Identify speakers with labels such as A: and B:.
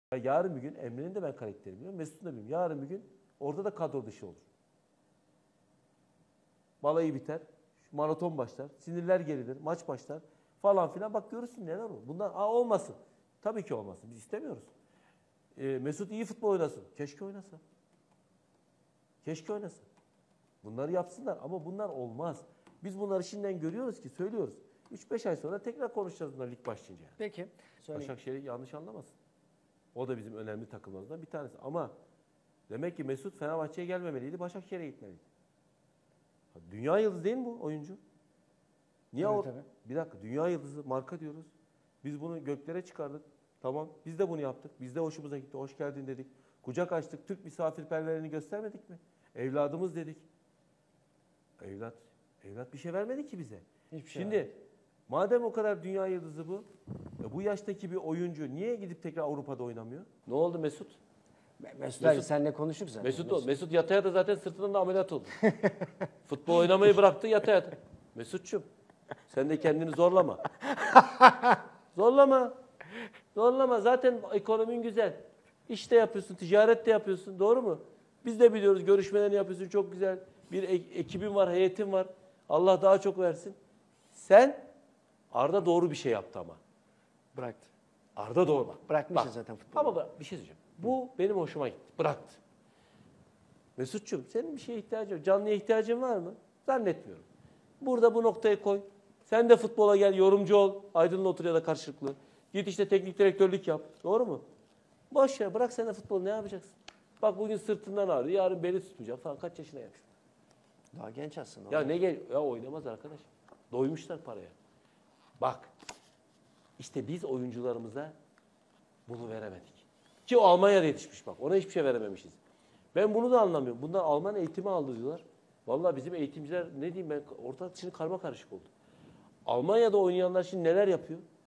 A: Ya yarın bir gün Emre'nin de ben karakterini biliyorum. Mesut'un da biliyorum. Yarın bir gün orada da kadro dışı olur. Balayı biter. Maraton başlar. Sinirler gerilir. Maç başlar. Falan filan. Bak görürsün neler olur. Bunlar olmasın. Tabii ki olmasın. Biz istemiyoruz. Mesut iyi futbol oynasın. Keşke oynasa. Keşke oynasa. Bunları yapsınlar ama bunlar olmaz. Biz bunları şimdiden görüyoruz ki söylüyoruz. 3-5 ay sonra tekrar konuşacağız bunları lig başlayınca.
B: Peki.
A: Başakşehir'i yanlış anlamasın. O da bizim önemli takımlarımızdan bir tanesi. Ama demek ki Mesut Fenerbahçe'ye gelmemeliydi, Başakşehir'e gitmeliydi. Dünya yıldızı değil mi bu oyuncu? Niye
B: Evet, tabii.
A: Bir dakika, dünya yıldızı marka diyoruz. Biz bunu göklere çıkardık. Tamam, biz de bunu yaptık. Biz de hoşumuza gitti. Hoş geldin dedik. Kucak açtık. Türk misafirperverliğini göstermedik mi? Evladımız dedik. Evlat bir şey vermedi ki bize.
B: Hiçbir şey
A: Şimdi
B: vermedi.
A: madem o kadar dünya yıldızı bu, bu yaştaki bir oyuncu niye gidip tekrar Avrupa'da oynamıyor? Ne oldu Mesut?
B: Mesut Ali seninle konuştuk zaten.
A: Mesut yata yata zaten sırtından da ameliyat oldu. Futbol oynamayı bıraktı yata yata. Mesut'cum sen de kendini zorlama. Zorlama. Zorlama. Zaten ekonomin güzel. İş de yapıyorsun, ticaret de yapıyorsun. Doğru mu? Biz de biliyoruz görüşmelerini yapıyorsun. Çok güzel. Bir ekibin var, heyetin var. Allah daha çok versin. Arda doğru bir şey yaptı ama.
B: Bıraktı.
A: Arda doğru.
B: Bırakmışsın zaten futbolu.
A: Ama bir şey söyleyeceğim. Bu benim hoşuma gitti. Bıraktı. Mesut'cum senin bir şeye ihtiyacın var. Canlıya ihtiyacın var mı? Zannetmiyorum. Burada bu noktayı koy. Sen de futbola gel, yorumcu ol. Aydın'la otur ya da karşılıklı. Git işte teknik direktörlük yap. Doğru mu? Boş ver. Bırak sen de futbolu ne yapacaksın? Bak bugün sırtından ağrıyor. Yarın beli tutmayacak falan. Kaç yaşına gelmiş?
B: Daha genç aslında.
A: Ya ne gel? Ya oynamaz arkadaş. Doymuşlar paraya. Bak. İşte biz oyuncularımıza bunu veremedik. Ki o Almanya'da yetişmiş bak. Ona hiçbir şey verememişiz. Ben bunu da anlamıyorum. Bunlar Alman eğitimi aldı diyorlar. Vallahi bizim eğitimciler ne diyeyim ben ortalık şimdi karma karışık oldu. Almanya'da oynayanlar şimdi neler yapıyor?